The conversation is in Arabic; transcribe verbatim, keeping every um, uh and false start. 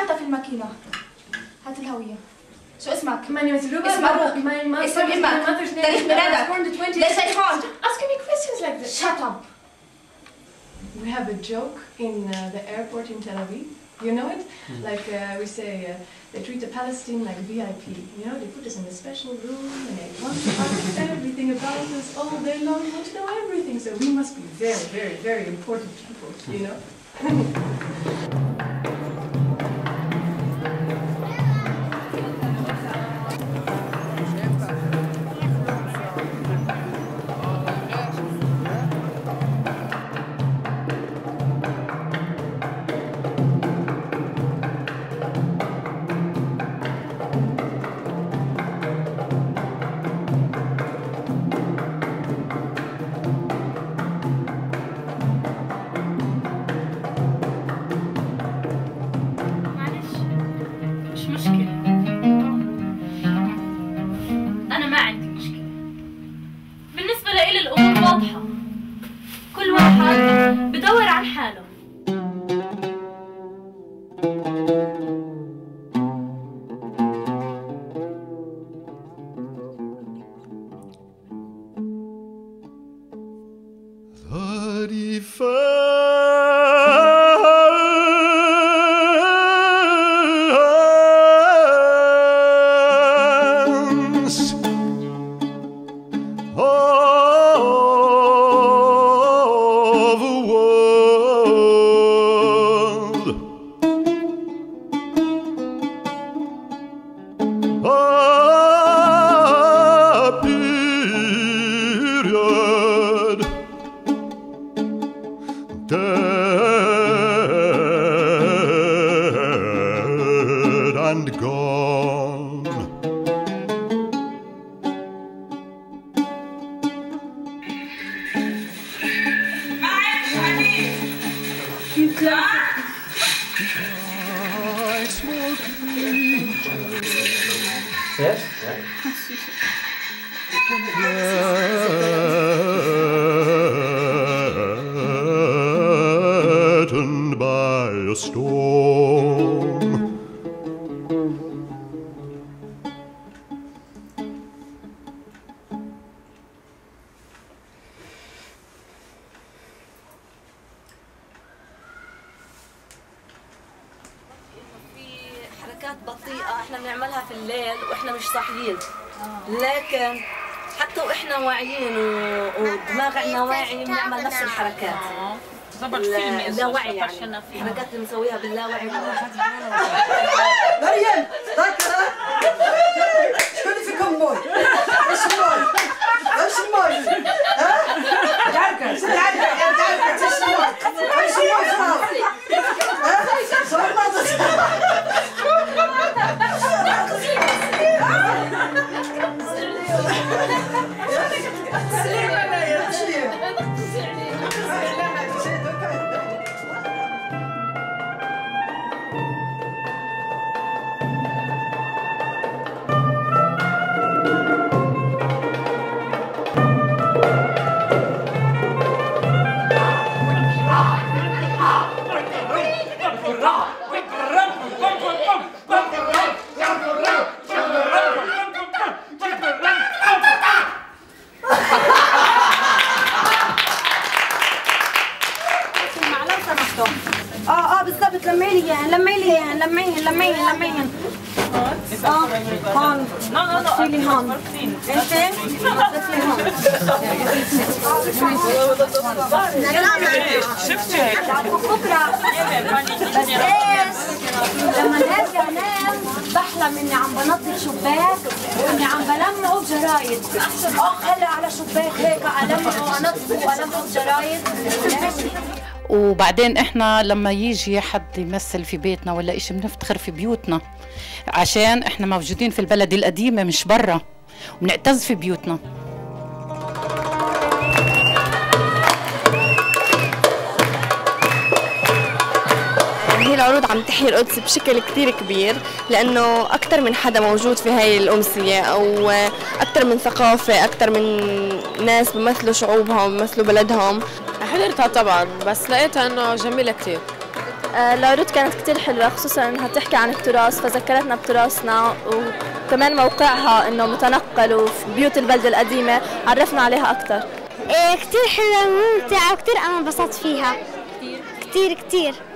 حتى في الماكينة. هات الهوية. شو اسمك؟ ماني مسلوبة. اسم أبوك. اسم أمك. تاريخ ميلادك. ليش هيك asking me questions like this. Shut up. We have a joke in uh, the airport in Tel Aviv. You know it? Mm. Like uh, we say, uh, they treat the Palestine like V I P. You know, they put us in a special room and they want to ask everything about us all day long. They want to know everything. So we must be very, very, very important people. You know. بطيئة احنا بنعملها في الليل واحنا مش صاحيين، لكن حتى واحنا واعيين ودماغ عنا واعي بنعمل نفس الحركات. اللاوعي يعني الحركات اللي بنسويها باللاوعي. مريم ذاكرة شكون فيكم موي؟ ايش الموي؟ ايش الموي؟ ها؟ تعركة تعركة تعركة ايش الموي؟ ايش الموي خلاص؟ ها؟ صار اه اه بالضبط. لمي لي اياهن لمي لي اياهن لميهن لميهن لميهن اه هون حطي لي هون انت حطي لي هون. شفتي هيك بكره بس ايش لما نرجع نام بحلم اني عم بنظف شباك واني عم بلمعه بجرايد. اه هلا على شباك هيك المعه وانظفه والمعه بجرايد. وبعدين احنا لما يجي حد يمثل في بيتنا ولا اشي بنفتخر في بيوتنا، عشان احنا موجودين في البلد القديمة مش برا، وبنعتز في بيوتنا. هي العروض عم تحيي القدس بشكل كتير كبير، لأنه أكثر من حدا موجود في هاي الأمسية، أو أكثر من ثقافة، أكثر من ناس بمثلوا شعوبهم بمثلوا بلدهم. حضرتها طبعا، بس لقيتها إنه جميلة كتير. العروض كانت كتير حلوة، خصوصا انها تحكي عن التراث فذكرتنا بتراثنا، وكمان موقعها انه متنقل وفي بيوت البلدة القديمة عرفنا عليها اكثر. إيه كتير حلوة وممتعة وكتير انا انبسطت فيها كتير كتير كتير.